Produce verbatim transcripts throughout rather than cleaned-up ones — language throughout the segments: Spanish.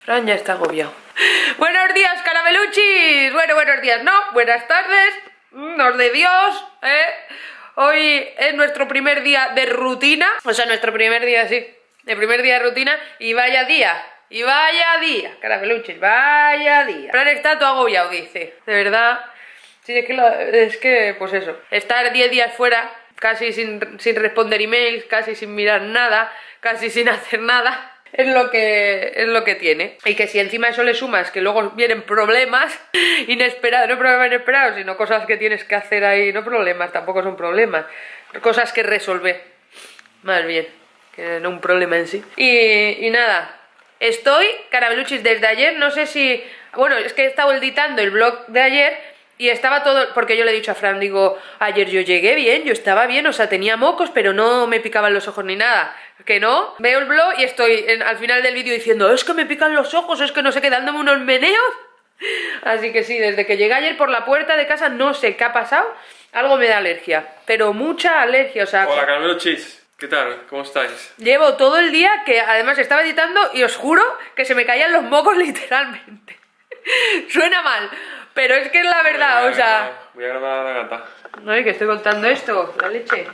Fran ya está agobiado. Buenos días, carameluchis. Bueno, buenos días, no, buenas tardes. Nos de Dios, ¿eh? Hoy es nuestro primer día de rutina. O sea, nuestro primer día, sí. El primer día de rutina. Y vaya día. Y vaya día. Carameluchis, vaya día. Fran está todo agobiado, dice. De verdad. Sí, es que, lo, es que pues eso. Estar diez días fuera, casi sin, sin responder emails, casi sin mirar nada, casi sin hacer nada. Es lo que es lo que tiene. Y que si encima eso le sumas que luego vienen problemas inesperados, no problemas inesperados, sino cosas que tienes que hacer ahí, no problemas, tampoco son problemas, cosas que resolver, más bien, que no un problema en sí. Y, y nada, estoy, carameluchis, desde ayer, no sé si... Bueno, es que he estado editando el vlog de ayer y estaba todo... Porque yo le he dicho a Fran, digo, ayer yo llegué bien, yo estaba bien, o sea, tenía mocos, pero no me picaban los ojos ni nada. Que no, veo el vlog y estoy en, al final del vídeo diciendo, es que me pican los ojos, es que no sé qué, dándome unos meneos. Así que sí, desde que llegué ayer por la puerta de casa, no sé qué ha pasado, algo me da alergia, pero mucha alergia, o sea... Hola, carameluchis, ¿qué tal? ¿Cómo estáis? Llevo todo el día que además estaba editando y os juro que se me caían los mocos literalmente. Suena mal, pero es que es la verdad, voy a, o sea... Voy a grabar a la gata. No, y que estoy contando esto, la leche.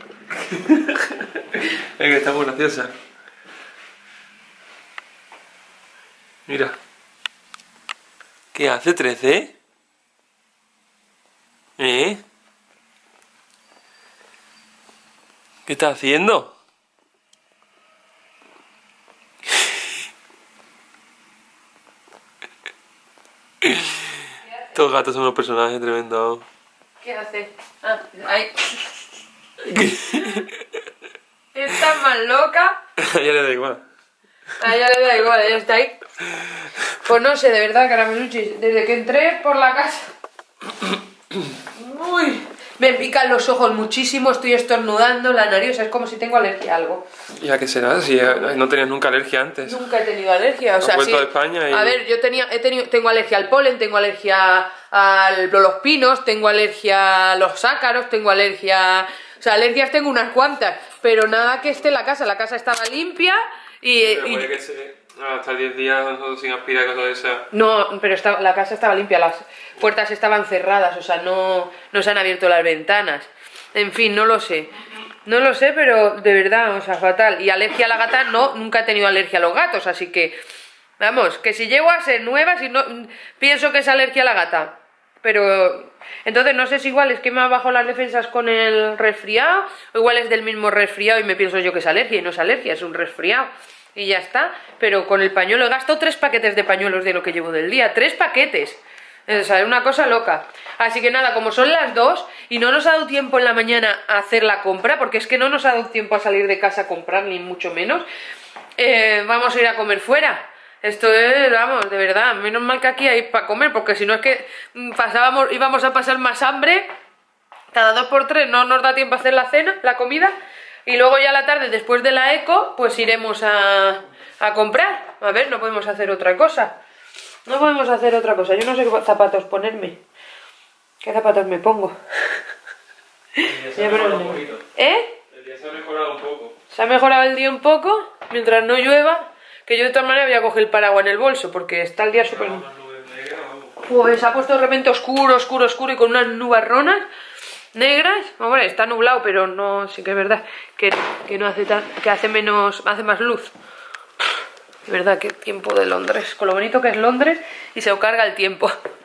Es que está muy graciosa. Mira. ¿Qué hace trece? ¿Eh? ¿Qué está haciendo? Estos gatos son unos personajes tremendos. ¿Qué hace? Ah, ahí. Está más loca. A ella le da igual. A ella le da igual, ella está ahí. Pues no sé, de verdad, carameluchis, desde que entré por la casa... Uy, me pican los ojos muchísimo, estoy estornudando, la nariz, o sea, es como si tengo alergia a algo. ¿Y a qué será? Si no tenías nunca alergia antes. Nunca he tenido alergia, o sea, vuelto sí. de España y... A ver, yo tenía, he tenido, tengo alergia al polen, tengo alergia a los pinos, tengo alergia a los ácaros, tengo alergia... O sea, alergias tengo unas cuantas, pero nada que esté en la casa, la casa estaba limpia y... Pero y... puede que se... hasta diez días nosotros sin aspirar y cosas de esas. No, pero estaba, la casa estaba limpia, las puertas estaban cerradas, o sea, no, no se han abierto las ventanas. En fin, no lo sé. No lo sé, pero de verdad, o sea, fatal. Y alergia a la gata, no, nunca he tenido alergia a los gatos, así que... Vamos, que si llego a ser nueva, si no... Pienso que es alergia a la gata. Pero... Entonces no sé si igual es que me ha bajado las defensas con el resfriado, o igual es del mismo resfriado y me pienso yo que es alergia, y no es alergia, es un resfriado. Y ya está, pero con el pañuelo he gastado tres paquetes de pañuelos de lo que llevo del día, tres paquetes, o sea, es una cosa loca. Así que nada, como son las dos y no nos ha dado tiempo en la mañana a hacer la compra, porque es que no nos ha dado tiempo a salir de casa a comprar, ni mucho menos, eh, vamos a ir a comer fuera. Esto es, vamos, de verdad, menos mal que aquí hay para comer, porque si no es que pasábamos, íbamos a pasar más hambre, cada dos por tres no nos da tiempo a hacer la cena, la comida. Y luego ya a la tarde, después de la eco, pues iremos a, a comprar. A ver, no podemos hacer otra cosa. No podemos hacer otra cosa. Yo no sé qué zapatos ponerme. ¿Qué zapatos me pongo? El día se ha mejorado un poquito. ¿Eh? El día se ha mejorado un poco. Se ha mejorado el día un poco, mientras no llueva. Que yo de todas maneras voy a coger el paraguas en el bolso, porque está el día súper... Pues se ha puesto de repente oscuro, oscuro, oscuro y con unas nubarronas negras. Bueno, está nublado, pero no, sí que es verdad que, que no hace tan, que hace menos, hace más luz. De verdad, qué tiempo de Londres, con lo bonito que es Londres y se carga el tiempo.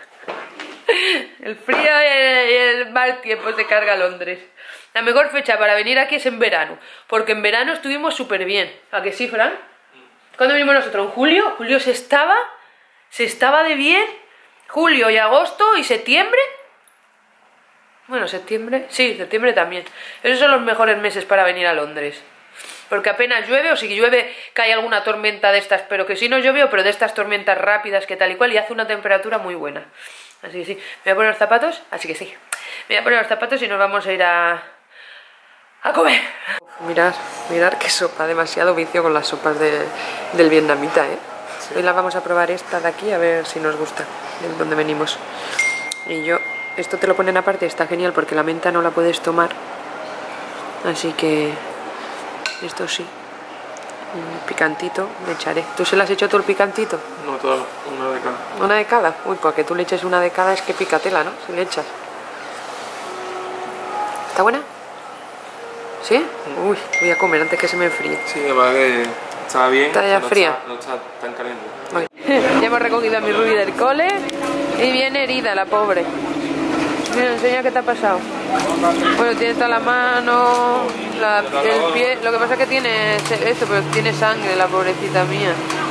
El frío y el, y el mal tiempo se carga Londres. La mejor fecha para venir aquí es en verano, porque en verano estuvimos súper bien. ¿A que sí, Fran? ¿Cuándo vinimos nosotros? ¿En julio? Julio se estaba, se estaba de bien. Julio y agosto y septiembre. Bueno, septiembre, sí, septiembre también. Esos son los mejores meses para venir a Londres. Porque apenas llueve, o si llueve cae alguna tormenta de estas, pero que si no llovió, pero de estas tormentas rápidas que tal y cual, y hace una temperatura muy buena. Así que sí, me voy a poner los zapatos, así que sí. Me voy a poner los zapatos y nos vamos a ir a... a comer. Uf, mirad, mirad qué sopa, demasiado vicio con las sopas de, del vietnamita, ¿eh? Sí. Hoy la vamos a probar esta de aquí, a ver si nos gusta, de donde venimos. Y yo... Esto te lo ponen aparte, está genial porque la menta no la puedes tomar. Así que... Esto sí. Un picantito le echaré. ¿Tú se le has hecho todo el picantito? No, toda una de cada. ¿Una de cada? Uy, porque tú le eches una de cada es que picatela, ¿no? Si le echas. ¿Está buena? ¿Sí? Mm. Uy, voy a comer antes que se me enfríe. Sí, además que está bien. Está ya no fría. Está, no está tan caliente. Uy. Ya hemos recogido a mi Ruby del cole y viene herida la pobre. Mira, enseña qué te ha pasado. Bueno, tiene toda la mano, la, el pie. Lo que pasa es que tiene esto, pero tiene sangre la pobrecita mía.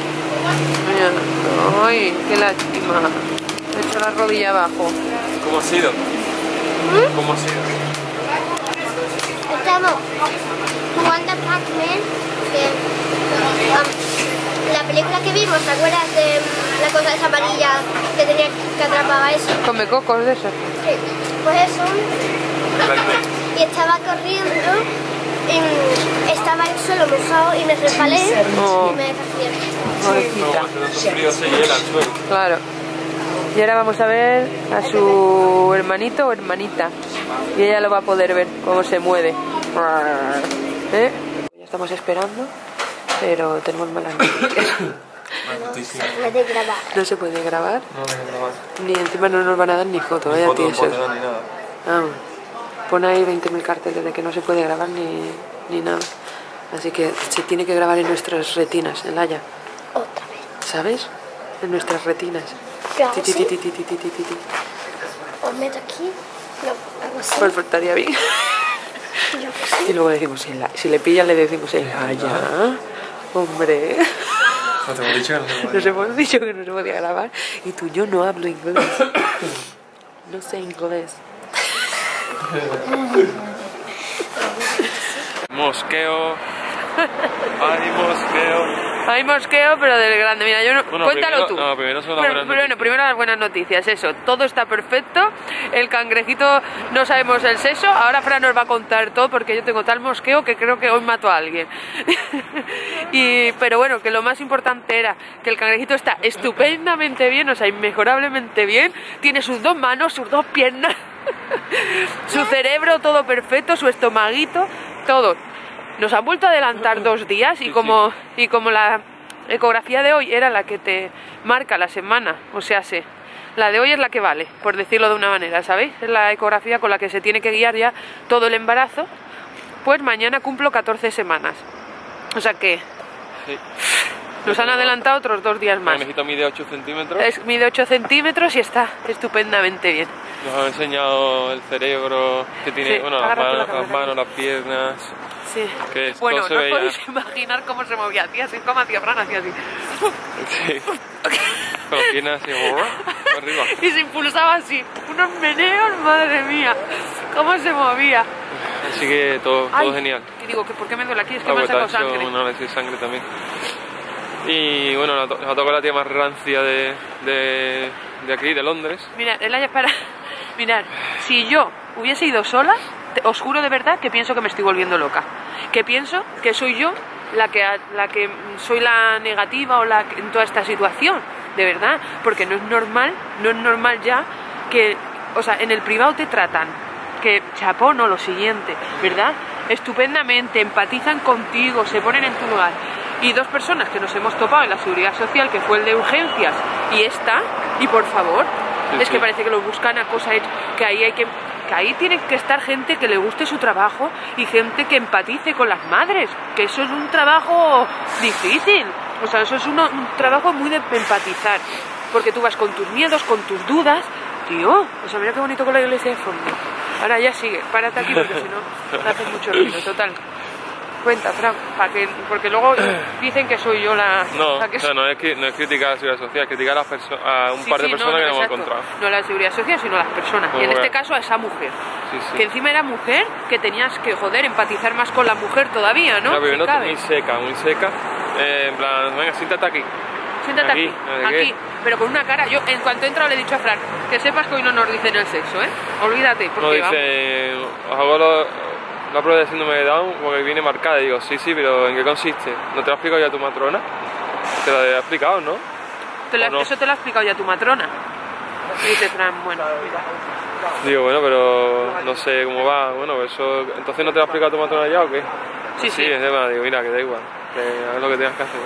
Mira, ay, qué lástima. Me he hecho la rodilla abajo. ¿Cómo ha sido? ¿Mm? ¿Cómo ha sido? Estamos jugando a Pac-Man, que um, la película que vimos, ¿te acuerdas de la cosa esa amarilla que tenía que atrapaba eso? Come cocos de eso. Sí, pues eso. Y estaba corriendo y estaba el suelo mojado y me resbalé oh. y me desacierto. Pobrecita. Claro. Y ahora vamos a ver a su hermanito o hermanita. Y ella lo va a poder ver cómo se mueve. ¿Eh? Ya estamos esperando, pero tenemos malas noticias. No se puede grabar. ¿No se puede grabar? No, no, grabar. Ni encima no nos van a dar ni foto, Ni ¿eh? foto, a ti no eso. puedo dar ni nada. Ah, pon ahí veinte mil carteles de que no se puede grabar ni, ni nada. Así que se tiene que grabar en nuestras retinas, en Laia. Otra vez. ¿Sabes? En nuestras retinas. Claro, Ti, ti, sí. ti, ti, ti, ti, ti, ti. Os meto aquí. No, algo así. Pues estaría bien. Yo que sí. Y luego decimos, si, la, si le pillan le decimos, el Laia. Hombre. No te hemos dicho que no se puede. Nos hemos dicho que no se podía grabar. Y tú, yo no hablo inglés. No sé inglés. Mosqueo. Hay mosqueo. Hay mosqueo, pero del grande. Mira, yo no... Bueno, Cuéntalo primero, tú. No, primero son las Bueno, buenas bueno, noticias. primero las buenas noticias, eso. Todo está perfecto. El cangrejito no sabemos el sexo. Ahora Fran nos va a contar todo porque yo tengo tal mosqueo que creo que hoy mato a alguien. y, pero bueno, que lo más importante era que el cangrejito está estupendamente bien, o sea, inmejorablemente bien. Tiene sus dos manos, sus dos piernas, su cerebro todo perfecto, su estomaguito, todo. Nos han vuelto a adelantar dos días y como, y como la ecografía de hoy era la que te marca la semana, o sea, sí, la de hoy es la que vale, por decirlo de una manera, ¿sabéis? Es la ecografía con la que se tiene que guiar ya todo el embarazo, pues mañana cumplo catorce semanas, o sea que Sí. nos han adelantado otros dos días más. El conejito mide ocho centímetros. Es, mide ocho centímetros y está estupendamente bien. Nos han enseñado el cerebro que tiene, Sí, bueno, las agárrate la manos, las cámara. manos, las piernas. Sí. Que es- Bueno, todo se no veía. podéis imaginar cómo se movía, hacía así, como hacía Fran, hacía así. Sí. Con las piernas así, por arriba. Y se impulsaba así, unos meneos, madre mía, cómo se movía. Así que todo, todo Ay, genial. Y digo, ¿que ¿por qué me duele aquí? Es que Ah, me han pues te ha sacado hecho sangre. un análisis de sangre también. Y bueno, nos ha to- nos ha tocado la tía más rancia de, de, de aquí, de Londres. Mirad, Elaya, para... Mirad, si yo hubiese ido sola, te- os juro de verdad que pienso que me estoy volviendo loca. Que pienso que soy yo la que, ha- la que soy la negativa o la que- en toda esta situación. De verdad, porque no es normal, no es normal ya que... O sea, en el privado te tratan, que chapó, no, lo siguiente, ¿verdad? Estupendamente, empatizan contigo, se ponen en tu lugar. Y dos personas que nos hemos topado en la seguridad social, que fue el de urgencias y esta, y por favor, Sí, es sí. que parece que lo buscan a cosa hecha, que ahí hay que, que ahí tiene que estar gente que le guste su trabajo y gente que empatice con las madres, que eso es un trabajo difícil, o sea, eso es uno- un trabajo muy de empatizar, porque tú vas con tus miedos, con tus dudas, tío, o sea, mira qué bonito con la iglesia de fondo. Ahora ya sigue, párate aquí porque si no, me haces mucho ruido, total. Cuenta, Fran, para que, porque luego dicen que soy yo la, No, la que o sea, no es, cri- no es criticar a la seguridad social, es criticar a, las perso- a un Sí, par de sí, no, personas no, que no hemos exacto. encontrado. No la seguridad social, sino las personas. Muy y en bueno. este caso a esa mujer. Sí, sí. Que encima era mujer, que tenías que, joder, empatizar más con la mujer todavía, ¿no? La primera Si cabe. muy seca, muy seca. Eh, en plan, venga, siéntate aquí. Siéntate aquí, Aquí, no sé aquí, qué. pero con una cara. Yo, en cuanto he entrado, le he dicho a Fran que sepas que hoy no nos dicen el sexo, ¿eh? Olvídate, No porque vamos. dice, os hago lo- la prueba de síndrome de Down porque viene marcada. Y digo, sí, sí, pero ¿en qué consiste? ¿No te lo ha explicado ya tu matrona? Te lo he explicado, ¿no? Te lo- ¿o no? Eso te lo ha explicado ya tu matrona. Y dice Fran, bueno, mira. Digo, bueno, pero no sé cómo va. Bueno, eso, entonces ¿no te lo ha explicado tu matrona ya o qué? Sí, sí, sí. es de verdad, digo, mira, que da igual, que haz lo que tengas que hacer.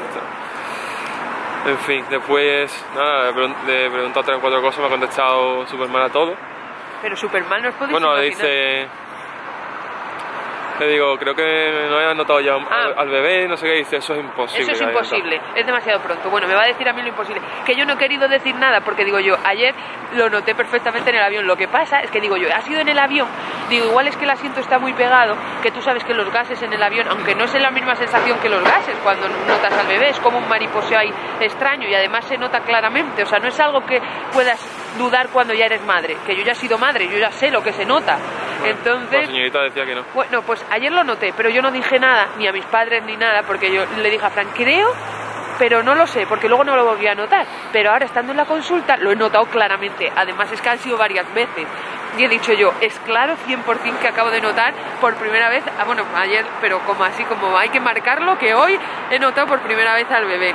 En fin, después, nada, le pregun- le he preguntado tres o cuatro cosas, me ha contestado súper mal a todo. Pero Superman no os podéis Bueno, le imaginar. dice... Le digo, creo que no hayas notado ya Ah. al, al bebé, no sé qué, dice, eso es imposible. Eso es que haya imposible, es demasiado pronto. Bueno, me va a decir a mí lo imposible. Que yo no he querido decir nada porque digo yo, ayer lo noté perfectamente en el avión. Lo que pasa es que digo yo, ha sido en el avión, digo, igual es que el asiento está muy pegado, que tú sabes que los gases en el avión, aunque no es la misma sensación que los gases cuando notas al bebé, es como un mariposeo ahí extraño y además se nota claramente. O sea, no es algo que puedas dudar cuando ya eres madre, que yo ya he sido madre, yo ya sé lo que se nota. Bueno, Entonces... La señorita decía que no. Bueno, pues ayer lo noté, pero yo no dije nada, ni a mis padres ni nada, porque yo le dije a Fran, creo, pero no lo sé, porque luego no lo volví a notar. Pero ahora, estando en la consulta, lo he notado claramente. Además, es que han sido varias veces. Y he dicho yo, es claro, cien por cien que acabo de notar por primera vez, ah, bueno, ayer, pero como así, como hay que marcarlo, que hoy he notado por primera vez al bebé.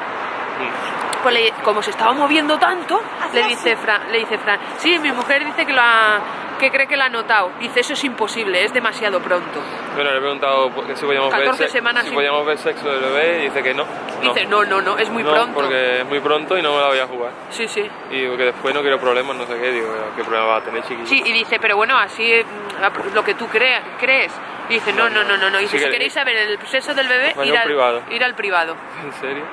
Pues le- como se estaba moviendo tanto, le dice Fran, le dice Fran, sí, mi mujer dice que lo ha, que cree que lo ha notado. Dice, eso es imposible, es demasiado pronto. Bueno, le he preguntado que si podíamos, ver, catorce sex- semanas si sin- podíamos ver sexo del bebé y dice que no. no. Dice, no, no, no, es muy No, pronto. porque es muy pronto y no me la voy a jugar. Sí, sí. Y digo que después no quiero problemas, no sé qué, digo, ¿qué problema va a tener, chiquillo? Sí, y dice, pero bueno, así mm, lo que tú crea, crees. Y dice, no, no, no, no, no. Dice, Sí si que- queréis saber el sexo del bebé, Vaya ir al al privado. ir al privado. ¿En serio?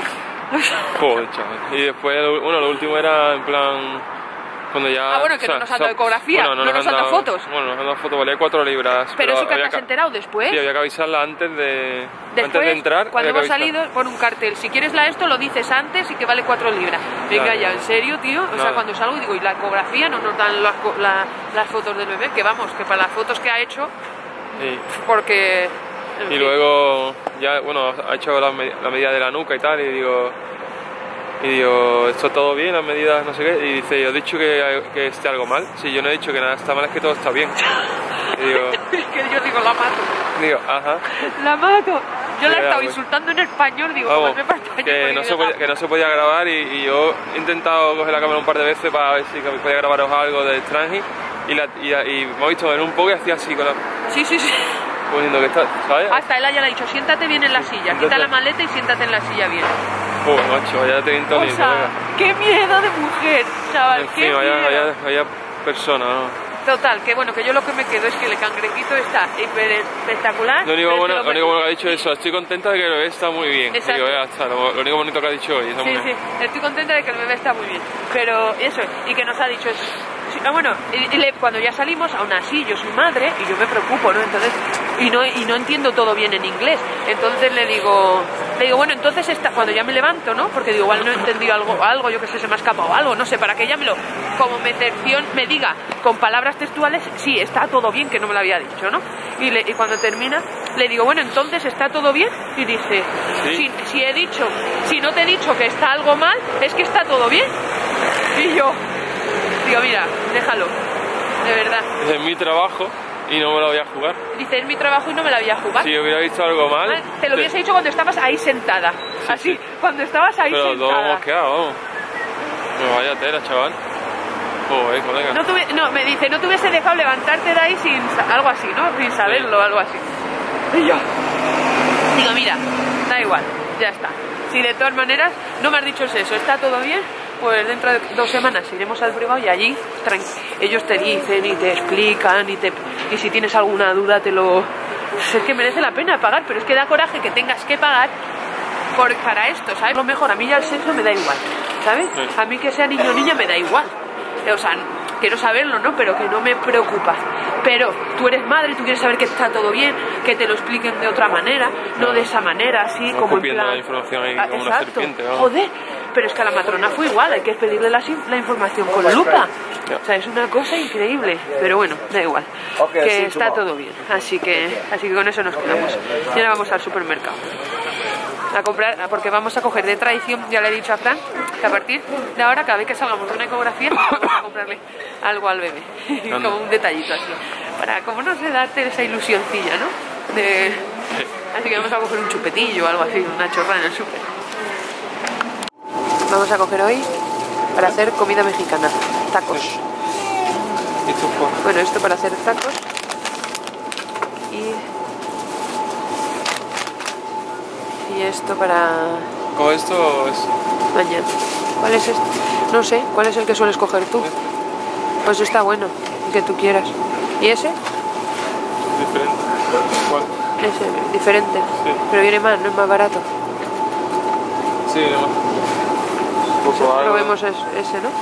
Joder, chaval. Y después, lo- bueno, lo último era en plan... Cuando ya... Ah, bueno, que no nos han dado ecografía, no nos han dado fotos. Bueno, nos han dado fotos, valía cuatro libras. Pero eso que había te has ca- enterado después. Sí, había que avisarla antes de... Después, antes de entrar. cuando había que hemos avisarla. salido, pon un cartel. Si quieres la esto, lo dices antes y que vale cuatro libras. Venga Claro. ya, ¿en serio, tío? O sea, Nada. cuando salgo digo, ¿y la ecografía no nos dan las, co- la- las fotos del bebé? Que vamos, que para las fotos que ha hecho, Sí. porque... en Y fin. luego, ya, bueno, ha hecho la, me- la medida de la nuca y tal, y digo... Y digo, ¿está todo bien, las medidas, no sé qué? Y dice, ¿yo he dicho que, que esté algo mal? Si yo no he dicho que nada está mal, es que todo está bien. Y digo, Es que yo digo, la mato. digo, ajá. La mato. Yo la he Ya, estado pues. insultando en español, digo, Vamos, como me para español, que porque no, me se deja- podía, que no se podía grabar y, y yo he intentado coger la cámara un par de veces para ver si podía grabaros algo de Strange y, la, y, y me he visto en un poco y hacía así con la... Sí, sí, sí. poniendo que está, ¿sabes? Hasta él ya le ha dicho, siéntate bien en la silla, quita Entonces- la maleta y siéntate en la silla bien. Joder, macho, vaya teniendo O lindo, sea, venga. qué miedo de mujer, chaval, En qué fin, vaya, miedo. vaya, vaya persona, ¿no? Total, que bueno, que yo lo que me quedo es que el cangrejito está hiper espectacular. Lo único, pero bueno, es que lo único bueno que ha dicho es eso, estoy contenta de que el bebé está muy bien. Exacto. Digo, ya está, lo, lo único bonito que ha dicho hoy. Esa Sí, mujer. sí, estoy contenta de que el bebé está muy bien. Pero eso, y que nos ha dicho eso. Sí, ah, bueno, y, y le- cuando ya salimos, aún así, yo soy madre y yo me preocupo, ¿no? Entonces, y no, y no entiendo todo bien en inglés. Entonces le digo, le digo, bueno, entonces está, cuando ya me levanto, ¿no? Porque digo, igual no he entendido algo, algo, yo que sé, se me ha escapado algo, no sé, para que ella me lo, como meterción, me diga con palabras textuales, sí, está todo bien, que no me lo había dicho, ¿no? Y, le, y cuando termina, le digo, bueno, entonces está todo bien. Y dice, Sí. si, si he dicho, si no te he dicho que está algo mal, es que está todo bien. Y yo, digo, mira, déjalo, de verdad. Es mi trabajo y no me lo voy a jugar. Dice, es mi trabajo y no me la voy a jugar. Si hubiera visto algo mal... Ah, te lo hubiese dicho cuando estabas ahí sentada. Así, sí. cuando estabas ahí Pero sentada. todo mosqueado, vamos. No vaya tela, chaval. Joder, colega. No, tuve- no, me dice, no te hubiese dejado levantarte de ahí sin sa- algo así, ¿no? Sin saberlo, algo así. Y yo, digo, mira, da igual, ya está. Si de todas maneras no me has dicho eso, ¿está todo bien? Pues dentro de dos semanas iremos al privado y allí tranqui- ellos te dicen y te explican y, te, y si tienes alguna duda te lo... Es que merece la pena pagar, pero es que da coraje que tengas que pagar por, para esto, ¿sabes? Lo mejor, a mí ya el sexo me da igual, ¿sabes? Sí. A mí que sea niño o niña me da igual. O sea, quiero saberlo, ¿no? Pero que no me preocupa. Pero tú eres madre, tú quieres saber que está todo bien, que te lo expliquen de otra manera, no de esa manera, así No como en escupiendo plan... la información ahí Ah, como una exacto. serpiente, vamos. Joder, pero es que a la matrona fue igual, hay que pedirle la, la información con lupa. Ya. O sea, es una cosa increíble, pero bueno, da igual, Okay, que sí, está tomorrow. todo bien, así que, así que con eso nos quedamos. Y ahora vamos al supermercado a comprar, porque vamos a coger de tradición, ya le he dicho a Fran, que a partir de ahora, cada vez que salgamos de una ecografía, vamos a comprarle algo al bebé, Anda. como un detallito así, para, como no sé, darte esa ilusioncilla, ¿no? De... Así que vamos a coger un chupetillo o algo así, una chorra en el súper. Vamos a coger hoy para hacer comida mexicana, tacos. ¿Y tú, pues? Bueno, esto para hacer tacos y Y esto para ¿Con esto o es mañana. ¿Cuál es este? No sé, ¿cuál es el que sueles coger tú? este? Pues está bueno, el que tú quieras. ¿Y ese? Diferente. ¿Cuál? Ese, diferente. Sí. Pero viene más, no es más barato. Sí, no. Un poco algo. Probemos es- ese, ¿no?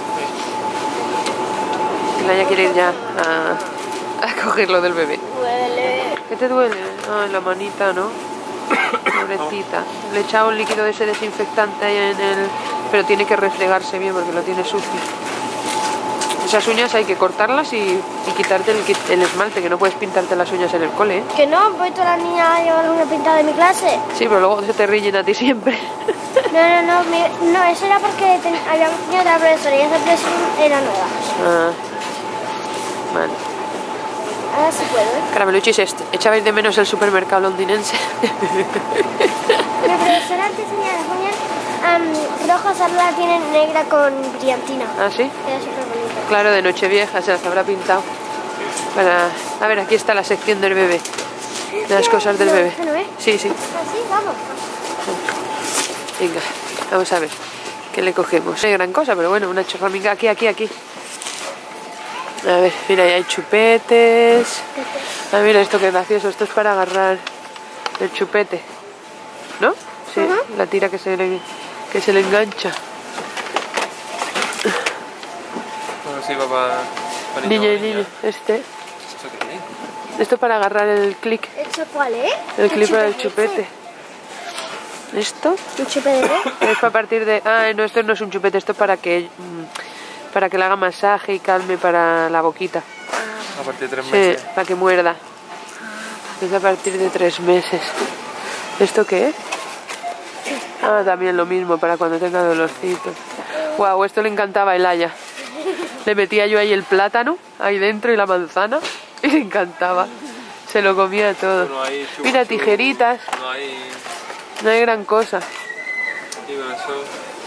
Sí. La ya quiere ir ya a, a cogerlo del bebé. Duele. ¿Qué te duele? Ay, la manita, ¿no? Pobrecita. Le he echado un líquido de ese desinfectante ahí en el... Pero tiene que refregarse bien porque lo tiene sucio. Esas uñas hay que cortarlas y, y quitarte el, qui- el esmalte, que no puedes pintarte las uñas en el cole, ¿eh? Que no, voy toda la niña a llevar una pintada de mi clase. Sí, pero luego se te rillen a ti siempre. No, no, no, mi- no, eso era porque ten, habíamos tenido otra profesora y esa profesora era nueva. Ah, vale. Ahora sí puedo, ¿eh? Carameluchis, este. Echabais de menos el supermercado londinense. Mi profesora antes tenía las uñas um, rojas, ahora la tiene negra con brillantina. ¿Ah, sí? Era súper bonita. Claro, de Nochevieja se las habrá pintado. Para... A ver, aquí está la sección del bebé. De las cosas del No, bebé. ¿este no es? Sí, sí. Así, vamos. Venga, vamos a ver. ¿Qué le cogemos? No hay gran cosa, pero bueno, una chorramiga. Aquí, aquí, aquí. A ver, mira, ahí hay chupetes. Ah, mira, esto que es gracioso. Esto es para agarrar el chupete. ¿No? Sí, Ujú. la tira que se le, que se le engancha. Bueno, sí, va para, para Niña y niño. niño, este. ¿Esto qué es? Esto para agarrar el clic. ¿Esto cuál es? El clip para el chupete chupete. ¿Esto? ese? ¿Un chupete de qué? Es para partir de... Ah, no, esto no es un chupete, esto es para que... mm, para que le haga masaje y calme para la boquita. A partir de tres Sí, meses. para que muerda. Es a partir de tres meses. ¿Esto qué es? Ah, también lo mismo, para cuando tenga dolorcitos. Guau, esto le encantaba a Elaya. Le metía yo ahí el plátano, ahí dentro, y la manzana, y le encantaba. Se lo comía todo. No hay chup, Mira, chup, tijeritas. No hay... No hay gran cosa. Sí, pero eso...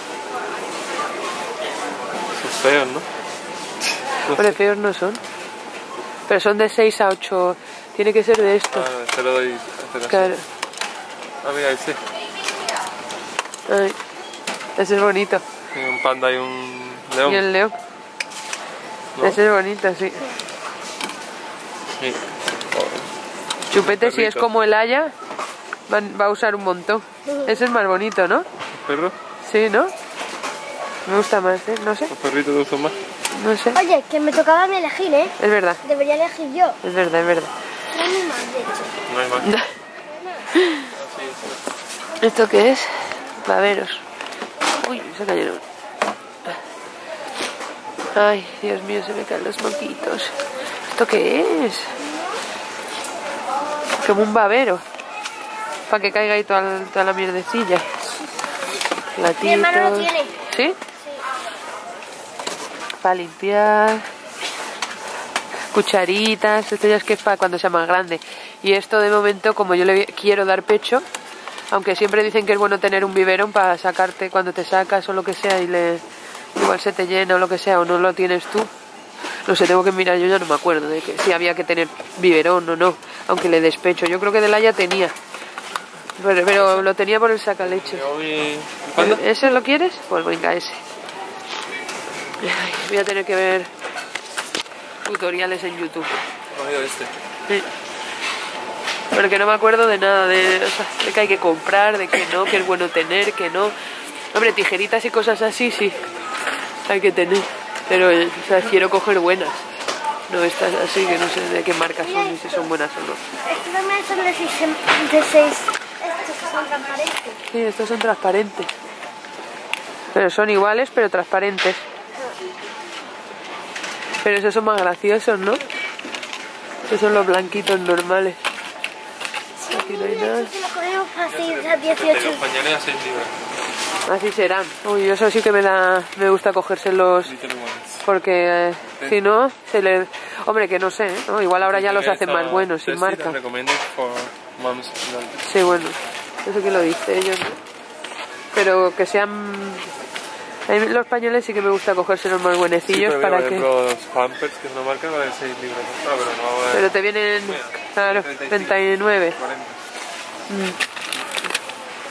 Son feos, ¿no? No Hombre, sé. feos no son. Pero son de seis a ocho. Tiene que ser de esto. Ah, no, te lo doy. Este no. Claro. Ah, mira, ese. Ay, ese es bonito. Y un panda y un león. Y el león. ¿No? Ese es bonito, sí. Sí. Chupete, si es perrito. como el Haya, van- va a usar un montón. Ese es más bonito, ¿no? ¿Los perros? Sí, ¿no? Me gusta más, ¿eh? No sé, ¿Los perritos te gustan más? no sé. Oye, que me tocaba a mí elegir, ¿eh? Es verdad, Debería elegir yo. es verdad, es verdad. No hay ni más, de hecho. No hay más. Ah, sí, ¿Esto qué es? Baberos. Uy, se cayeron. Ay, Dios mío, se me caen los moquitos. ¿Esto qué es? Como un babero. Para que caiga ahí toda, la- toda la mierdecilla. Platitos. Mi hermano lo tiene. ¿Sí? Para limpiar. Cucharitas. Esto ya es que es para cuando sea más grande. Y esto de momento, como yo le quiero dar pecho, aunque siempre dicen que es bueno tener un biberón para sacarte cuando te sacas o lo que sea y le igual se te llena o lo que sea o no lo tienes tú. No sé, tengo que mirar, yo ya no me acuerdo de que si había que tener biberón o no, aunque le despecho. Yo creo que de la ya tenía. Pero, pero lo tenía por el sacaleche. ¿Yo mi panda? ¿Ese lo quieres? Pues venga, ese. Ay, voy a tener que ver tutoriales en YouTube. No, yo este. Sí. Porque no me acuerdo de nada, de, o sea, de que hay que comprar, de que no, que es bueno tener, que no. Hombre, tijeritas y cosas así, sí, hay que tener. Pero, eh, o sea, quiero coger buenas. No estas así, que no sé de qué marca son y si son buenas o no. Estos también son de seis, de seis. Estos que son transparentes. Sí, estos son transparentes. Pero son iguales, pero transparentes. Pero esos son más graciosos, ¿no? Esos son los blanquitos normales. Aquí no hay nada. Si lo cogemos fácil a De dieciocho. los pañales a seis libras. Así serán. Uy, eso sí que me da, me gusta cogérselos Little ones. porque eh, si no, se le... Hombre, que no sé, ¿eh? ¿no? Igual ahora ya los hacen más buenos, sin marca. Recommended for moms. Sí, bueno, eso que lo dice ellos, ¿no? Pero que sean... A mí los pañales sí que me gusta cogérselos más buenecillos sí, pero para por que... ejemplo, los Pampers, que es una marca, valen seis libras. Ah, pero no vale Pero te vienen, Mira, claro, treinta y cinco, treinta y nueve. cuarenta.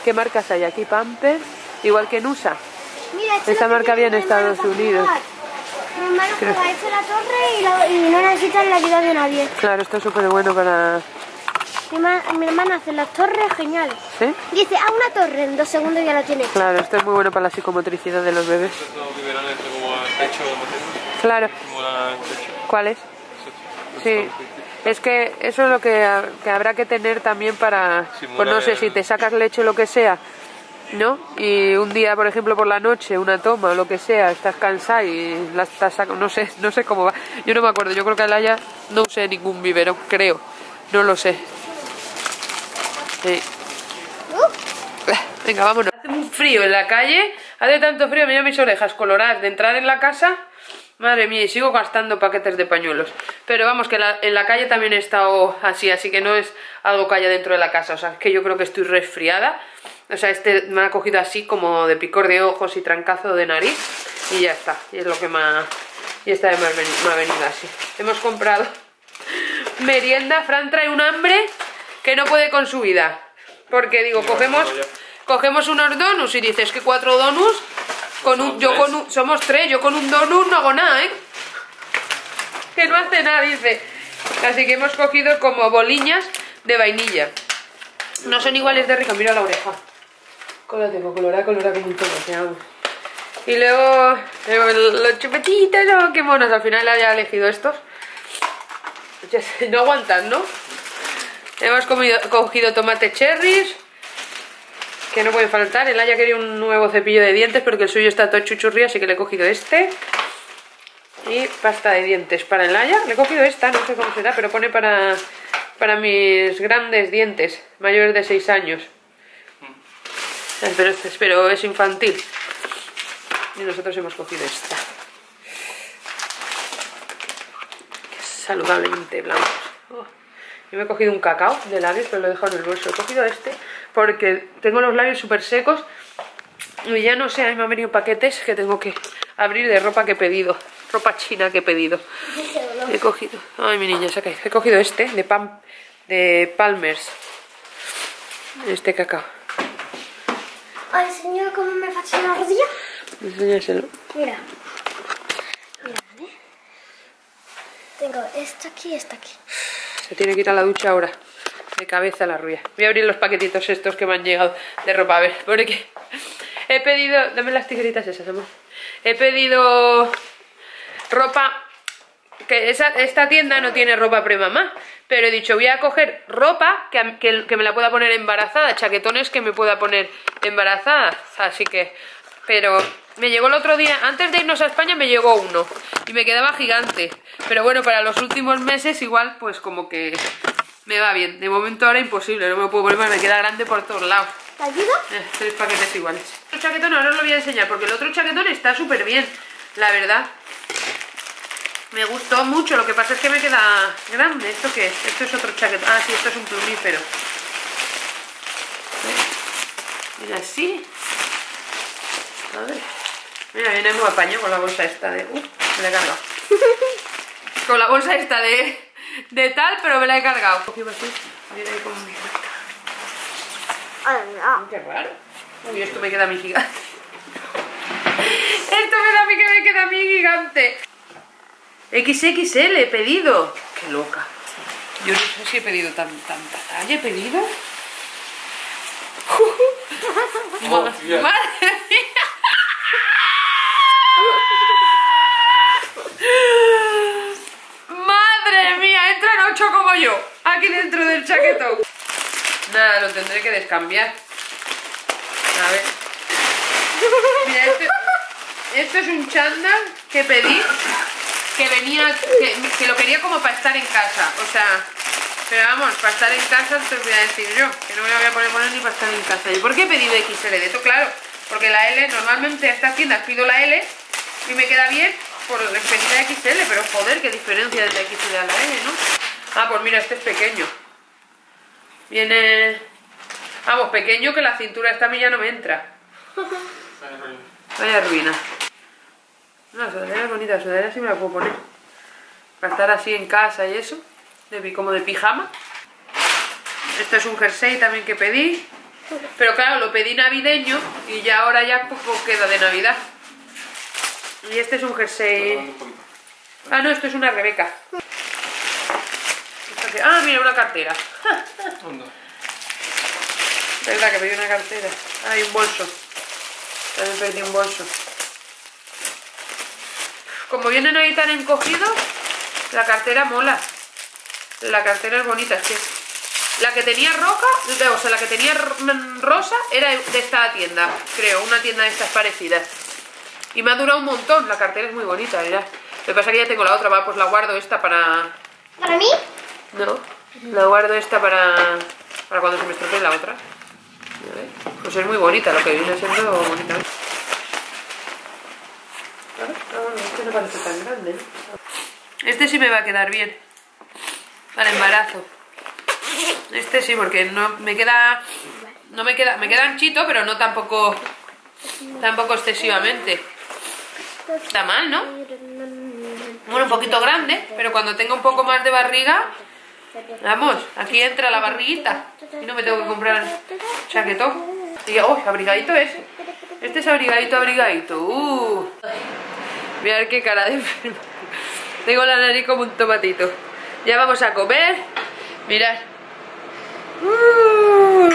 ¿Qué marcas hay aquí? Pampers, igual que en U S A. Mira, esto Esta es lo marca que había en tiene mi hermano Estados para Unidos. jugar. Mi hermano Creo- juega hecho la torre y, la- y no necesitan la ayuda de nadie. Claro, esto es súper bueno para... Mi, herma- mi hermano hace las torres geniales. ¿Sí? Dice, a una torre, en dos segundos ya la tiene. Claro, esto es muy bueno para la psicomotricidad de los bebés. Estos son biberones como al pecho, Claro, como al pecho. ¿cuáles? Sí, es que eso es lo que, ha- que habrá que tener también para, pues no sé, si te sacas leche o lo que sea, ¿no? Y un día, por ejemplo, por la noche, una toma o lo que sea, estás cansada y la estás sacando, no sé, no sé cómo va. Yo no me acuerdo, yo creo que Alaya no usé ningún biberón, creo, no lo sé. Sí. Venga, vámonos. Hace un frío en la calle, hace tanto frío, mira mis orejas coloradas de entrar en la casa. Madre mía, y sigo gastando paquetes de pañuelos. Pero vamos, que la, en la calle también he estado así, así que no es algo que haya dentro de la casa. O sea, es que yo creo que estoy resfriada. O sea, este me ha cogido así como de picor de ojos y trancazo de nariz. Y ya está, y es lo que me ha... Y esta vez me ha venido, me ha venido así. Hemos comprado merienda. Fran trae un hambre que no puede con su vida. Porque digo, cogemos, cogemos unos donuts y dices que cuatro donuts... Con un, yo con un, somos tres, yo con un donut no hago nada, ¿eh? Que no hace nada, dice. Así que hemos cogido como boliñas de vainilla. No son iguales de rica, mira la oreja. Como la tengo colorada, colorada como un tomate, vamos. Y luego, luego los chupetitos, oh, qué monos. Al final haya elegido estos. No aguantan, ¿no? Hemos comido, cogido tomate cherries, que no pueden faltar. El Aya quería un nuevo cepillo de dientes porque el suyo está todo chuchurrí, así que le he cogido este. Y pasta de dientes para el Aya. Le he cogido esta, no sé cómo será, pero pone para, para mis grandes dientes, mayores de seis años. Pero, pero es infantil. Y nosotros hemos cogido esta. Que es saludablemente blancos. Oh. Yo me he cogido un cacao de labios, pero lo he dejado en el bolso. He cogido este porque tengo los labios súper secos y ya no sé, a mí me han venido paquetes que tengo que abrir de ropa que he pedido. Ropa china que he pedido. He cogido... Ay, mi niña, saca. He cogido este de, Pam, de Palmers. Este cacao. Ay, señor, ¿cómo me fastidia la rodilla? Enséñaselo. Mira. Mira, ¿vale? Tengo esto aquí y esto aquí. Se tiene que ir a la ducha ahora. De cabeza a la rulla. Voy a abrir los paquetitos estos que me han llegado de ropa. A ver, porque he pedido... Dame las tijeritas esas, amor. He pedido ropa... Que esa, esta tienda no tiene ropa premamá. Pero he dicho, voy a coger ropa que, que, que me la pueda poner embarazada. Chaquetones que me pueda poner embarazada. Así que... Pero me llegó el otro día, antes de irnos a España me llegó uno y me quedaba gigante. Pero bueno, para los últimos meses igual pues como que me va bien. De momento ahora imposible, no me lo puedo poner, me queda grande por todos lados. ¿Te ayudo? Eh, tres paquetes iguales. El chaquetón ahora os lo voy a enseñar porque el otro chaquetón está súper bien, la verdad. Me gustó mucho, lo que pasa es que me queda grande. ¿Esto qué es? Esto es otro chaquetón. Ah, sí, esto es un plumífero. Mira así. A ver. Mira, viene muy apaño con la bolsa esta de... Uh, me la he cargado. Con la bolsa esta de, de tal, pero me la he cargado. Cogí así. Viene ahí con... Ay, no. Qué raro. Uy, esto me queda a mí gigante. Esto me da a mí que me queda a mí gigante. equis equis ele he pedido. Qué loca. Yo no sé si he pedido tan, tanta talla. ¿He pedido? Oh, Madre yeah. mía. Madre mía, entran ocho como yo aquí dentro del chaquetón. Nada, lo tendré que descambiar. A ver. Mira, este, esto es un chándal que pedí, que venía, que, que lo quería como para estar en casa. O sea, pero vamos, para estar en casa te voy a decir yo, que no me lo voy a poner, poner ni para estar en casa. ¿Y por qué he pedido equis ele? De esto, claro, porque la L, normalmente a estas tiendas pido la L y me queda bien por pedir la equis ele, pero joder, qué diferencia de la equis ele a la L, ¿no? Ah, pues mira, este es pequeño. Viene... Vamos, pequeño que la cintura esta a mí ya no me entra. Vaya ruina. No, sudadera es bonita, sudadera sí me la puedo poner. Para estar así en casa y eso, de, como de pijama. Esto es un jersey también que pedí. Pero claro, lo pedí navideño y ya ahora ya poco queda de Navidad. Y este es un jersey... Ah, no, esto es una Rebeca. Ah, mira, una cartera. Verdad que pedí una cartera. Ah, hay un bolso. También pedí un bolso. Como vienen ahí tan encogidos, la cartera mola. La cartera es bonita, es que la que tenía roja, o sea, la que tenía rosa era de esta tienda, creo, una tienda de estas parecidas. Y me ha durado un montón, la cartera es muy bonita, mirad. Lo que pasa es que ya tengo la otra, va, pues la guardo esta para... ¿Para mí? No, la guardo esta para, para cuando se me estropee la otra. Pues es muy bonita, lo que viene siendo bonita. Claro, este no parece tan grande, ¿no? Este sí me va a quedar bien para embarazo. Este sí, porque no me queda, no me queda, me queda anchito, pero no tampoco, tampoco excesivamente. Está mal, ¿no? Bueno, un poquito grande, pero cuando tenga un poco más de barriga, vamos, aquí entra la barriguita y no me tengo que comprar chaquetón. Y oh, abrigadito es. Este es abrigadito, abrigadito. Uh. Mirad qué cara de enfermo. Tengo la nariz como un tomatito. Ya vamos a comer. Mirad. Uh.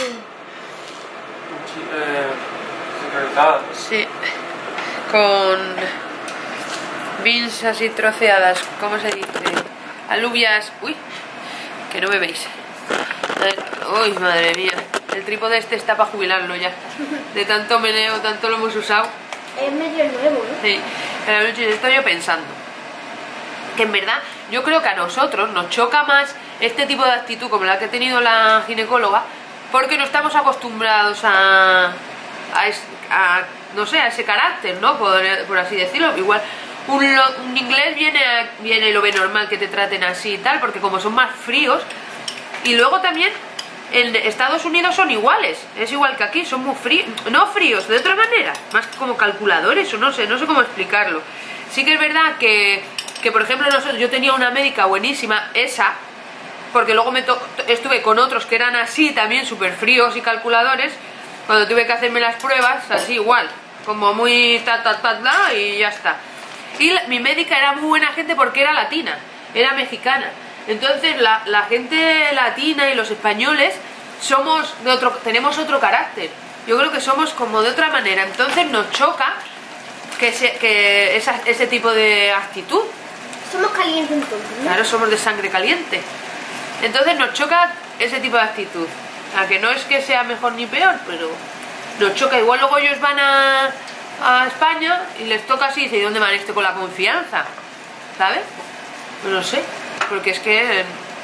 Sí. Con beans así troceadas. ¿Cómo se dice? Alubias. Uy, que no me veis. Uy, madre mía. El trípode este está para jubilarlo ya. De tanto meneo, tanto lo hemos usado. Es medio nuevo, ¿no? Sí, pero estoy yo pensando que en verdad yo creo que a nosotros nos choca más este tipo de actitud como la que ha tenido la ginecóloga, porque no estamos acostumbrados a, a, a no sé, a ese carácter, ¿no? Por, por así decirlo. Igual un, un inglés viene, a, viene y lo ve normal que te traten así y tal, porque como son más fríos. Y luego también en Estados Unidos son iguales, es igual que aquí, son muy fríos, no fríos, de otra manera, más como calculadores o no sé, no sé cómo explicarlo. Sí que es verdad que, que por ejemplo, nosotros, yo tenía una médica buenísima, esa, porque luego me to estuve con otros que eran así también, súper fríos y calculadores, cuando tuve que hacerme las pruebas, así igual, como muy ta ta ta ta y ya está. Y la, mi médica era muy buena gente porque era latina, era mexicana. Entonces la, la gente latina y los españoles somos de otro, tenemos otro carácter. Yo creo que somos como de otra manera. Entonces nos choca que, se, que esa, ese tipo de actitud. Somos calientes entonces, ¿no? Claro, somos de sangre caliente. Entonces nos choca ese tipo de actitud. O sea, que no es que sea mejor ni peor, pero nos choca. Igual luego ellos van a, a España y les toca así y dicen, ¿y dónde van esto con la confianza? ¿Sabes? Pues no sé. Porque es que es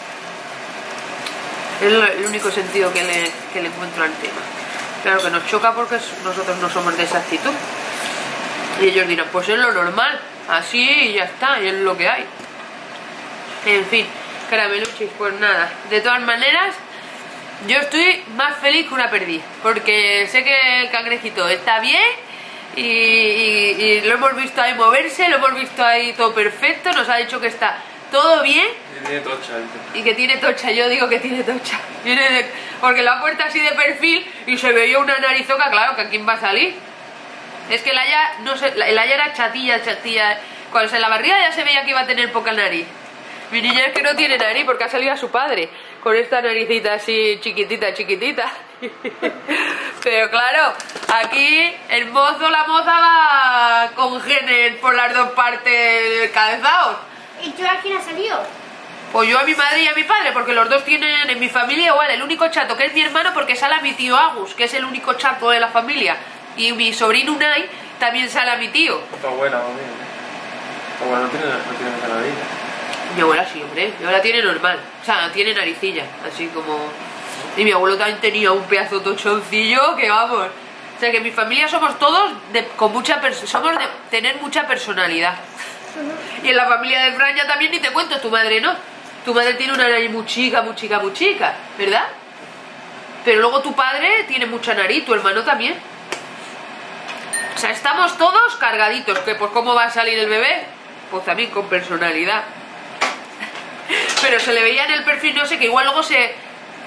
el único sentido que le, que le encuentro al tema. Claro que nos choca porque nosotros no somos de esa actitud. Y ellos dirán, pues es lo normal, así y ya está, y es lo que hay. En fin, carameluchis, pues nada. De todas maneras, yo estoy más feliz que una perdiz, porque sé que el cangrejito está bien y, y, y lo hemos visto ahí moverse, lo hemos visto ahí todo perfecto, nos ha dicho que está todo bien. Y tiene tocha. Y que tiene tocha, yo digo que tiene tocha. Viene de, porque lo ha puesto así de perfil y se veía una narizoca, claro, que a quién va a salir. Es que el Aya, no sé, el Aya era chatilla, chatilla. Cuando se la barriga ya se veía que iba a tener poca nariz. Mi niña es que no tiene nariz porque ha salido a su padre con esta naricita así chiquitita, chiquitita. Pero claro, aquí el mozo, la moza va con genes por las dos partes calzados. ¿Y tú a quién has salido? Pues yo a mi madre y a mi padre, porque los dos tienen en mi familia igual. El único chato que es mi hermano, porque sale a mi tío Agus, que es el único chato de la familia. Y mi sobrino Unai también sale a mi tío. Está buena, mami. Está buena, no tiene, no tiene esa nariz. Mi abuela sí, hombre. Mi abuela tiene normal. O sea, tiene naricilla, así como... Y mi abuelo también tenía un pedazo tochoncillo que vamos. O sea, que en mi familia somos todos de, con mucha somos de tener mucha personalidad. Y en la familia de Fran ya también ni te cuento, tu madre no. Tu madre tiene una nariz muy chica, muy chica, muy chica, ¿verdad? Pero luego tu padre tiene mucha nariz, tu hermano también. O sea, estamos todos cargaditos. Que pues ¿cómo va a salir el bebé? Pues también con personalidad. Pero se le veía en el perfil, no sé, que igual luego se...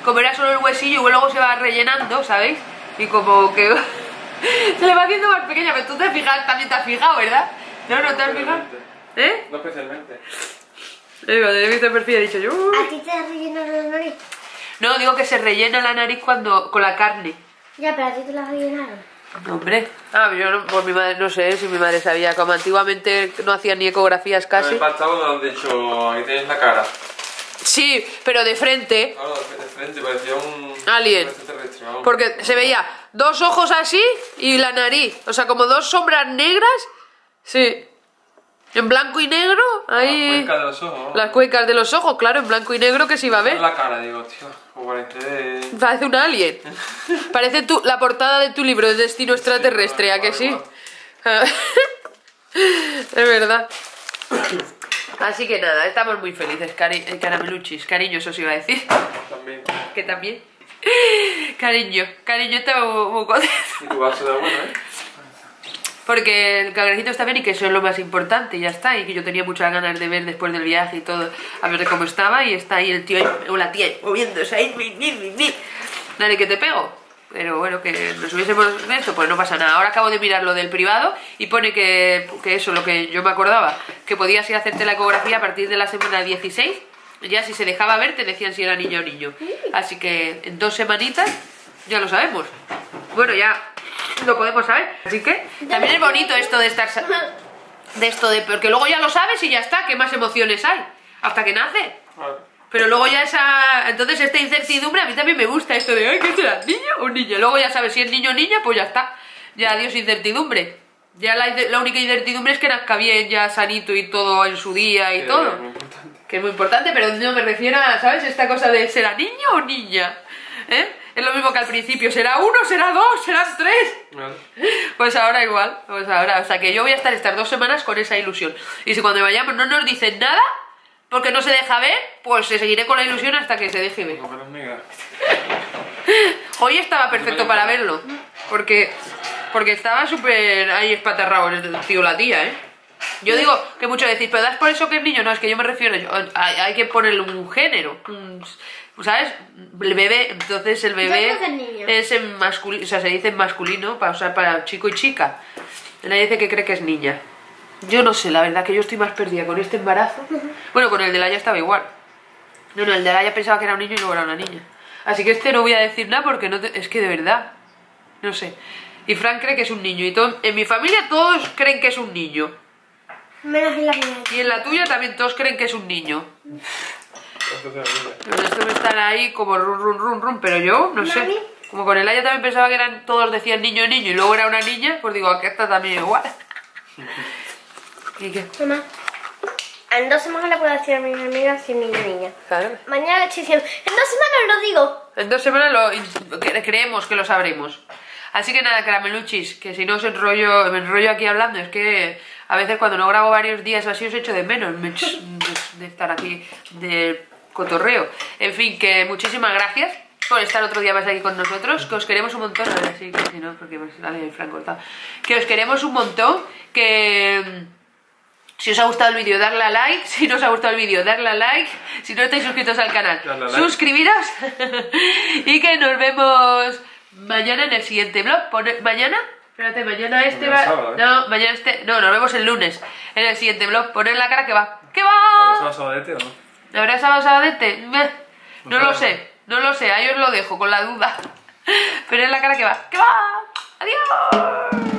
como era solo el huesillo y luego se va rellenando, ¿sabéis? Y como que se le va haciendo más pequeña, pero tú te fijas, también te has fijado, ¿verdad? No, no te has fijado. ¿Eh? No especialmente. Digo, he visto el perfil y he dicho yo. Uy. ¿A ti te rellenas la nariz? No, digo que se rellena la nariz cuando con la carne. Ya, pero a ti te la rellenaron. No, hombre. Ah, yo no, por mi madre, no sé si mi madre sabía, como antiguamente no hacían ni ecografías casi. Me falta cuando han dicho, ahí tienes la cara. Sí, pero de frente. Claro, de frente, parecía un... Alien. Porque se veía dos ojos así y la nariz. O sea, como dos sombras negras. Sí. En blanco y negro, ahí... Las cuencas de los ojos, ¿no? Las cuencas de los ojos, claro, en blanco y negro que se iba a ver. La cara, digo, tío, como parece... Parece un alien. Parece tu, la portada de tu libro de Destino Extraterrestre, ¿a que sí? Es verdad. Así que nada, estamos muy felices, cari carameluchis, cariño, eso os iba a decir. También. Que también. Cariño, cariño, estamos muy contentos. Y tu vaso de agua, ¿eh? Porque el cangrejito está bien y que eso es lo más importante y ya está. Y que yo tenía muchas ganas de ver después del viaje y todo, a ver cómo estaba. Y está ahí el tío ahí, o la tía ahí, moviéndose ahí. Dale, que te pego. Pero bueno, que nos hubiésemos esto, pues no pasa nada. Ahora acabo de mirar lo del privado y pone que, que eso, lo que yo me acordaba, que podías ir a hacerte la ecografía a partir de la semana dieciséis. Ya si se dejaba ver te decían si era niño o niño. Así que en dos semanitas ya lo sabemos. Bueno, ya lo podemos saber. Así que también es bonito esto de estar... De esto de... Porque luego ya lo sabes y ya está. ¿Qué más emociones hay? Hasta que nace. Pero luego ya esa... Entonces esta incertidumbre a mí también me gusta. Esto de, ay, ¿qué será? ¿Niño o niña? Luego ya sabes si es niño o niña, pues ya está. Ya adiós incertidumbre. Ya la, la única incertidumbre es que nazca bien, ya sanito y todo en su día y que todo. Es muy importante. Que es muy importante, pero no me refiero a, ¿sabes? Esta cosa de ¿será niño o niña? ¿Eh? Es lo mismo que al principio, ¿será uno, será dos, serán tres? Vale. Pues ahora igual, pues ahora, o sea que yo voy a estar estas dos semanas con esa ilusión. Y si cuando vayamos no nos dicen nada, porque no se deja ver, pues seguiré con la ilusión hasta que se deje ver. No, pero amiga. Hoy estaba perfecto para verlo, porque porque estaba súper ahí espatarrado el tío la tía, ¿eh? Yo digo que mucho decir, pero das por eso que es niño, no, es que yo me refiero, yo, hay, hay que ponerle un género, un, ¿sabes? El bebé, entonces el bebé Yo creo que es niño. es en masculino, o sea, se dice en masculino para usar para chico y chica. Nadie dice que cree que es niña. Yo no sé, la verdad que yo estoy más perdida con este embarazo. Bueno, con el de Laia estaba igual. No, no, el de Laia pensaba que era un niño y luego era una niña. Así que este no voy a decir nada porque no te... es que de verdad, no sé. Y Fran cree que es un niño y todo... en mi familia todos creen que es un niño. Menos en la mía. Y en la tuya también todos creen que es un niño. Pero esto me están ahí como run, run, run, run, pero yo no sé. Mami. Como con el Laia también pensaba que eran todos decían niño, niño y luego era una niña, pues digo, aquí está también igual. ¿Y qué? Mamá, en dos semanas le puedo decir a mis amigas si es niño o niña. Claro. Mañana le estoy diciendo, en dos semanas lo digo. En dos semanas lo cre- creemos que lo sabremos. Así que nada, carameluchis, que si no os enrollo, me enrollo aquí hablando, es que a veces cuando no grabo varios días o así os echo de menos me ch- de, de estar aquí de cotorreo. En fin, que muchísimas gracias por estar otro día más aquí con nosotros, que os queremos un montón, a ver si, que si no, porque me sale el Fran cortado. Que os queremos un montón, que... Si os ha gustado el vídeo, darle a like. Si no os ha gustado el vídeo, darle a like. Si no estáis suscritos al canal, Darle a like. suscribiros. Y que nos vemos mañana en el siguiente vlog. Pone- ¿Mañana? Espérate, mañana este Mañana va... sábado, ¿eh? No, mañana este... No, nos vemos el lunes. En el siguiente vlog. Poner la cara que va. ¿Qué ¿Habrá va? sabadete o no? ¿Habrá sábado sabadete? Meh. No No lo sabe. sé. No lo sé. Ahí os lo dejo con la duda. Pero es la cara que va. ¿Qué va? Adiós.